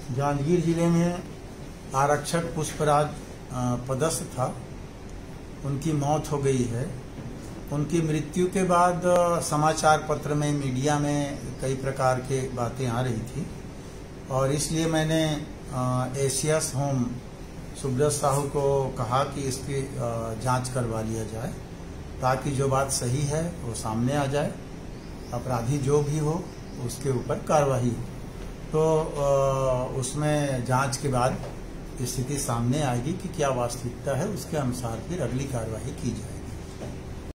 जांजगीर जिले में आरक्षक पुष्पराज पदस्थ था, उनकी मौत हो गई है। उनकी मृत्यु के बाद समाचार पत्र में, मीडिया में कई प्रकार के बातें आ रही थी और इसलिए मैंने एसीएस होम सुब्रत साहू को कहा कि इसकी जांच करवा लिया जाए ताकि जो बात सही है वो सामने आ जाए, अपराधी जो भी हो उसके ऊपर कार्रवाई हो। तो उसमें जांच के बाद स्थिति सामने आएगी कि क्या वास्तविकता है, उसके अनुसार फिर अगली कार्रवाई की जाए।